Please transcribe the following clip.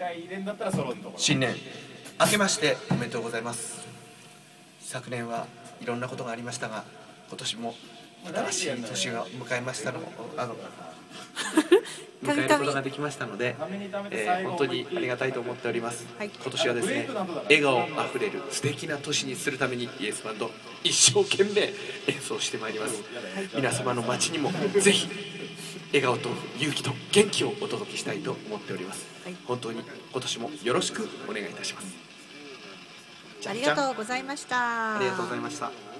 新年明けましておめでとうございます。昨年はいろんなことがありましたが、今年も新しい年を迎えましたの迎えることができましたので、本当にありがたいと思っております。今年はですね、笑顔あふれる素敵な年にするためにイエスバンド一生懸命演奏してまいります。皆様の街にもぜひ笑顔と勇気と元気をお届けしたいと思っております。本当に今年もよろしくお願いいたします。 ありがとうございました。 ありがとうございました。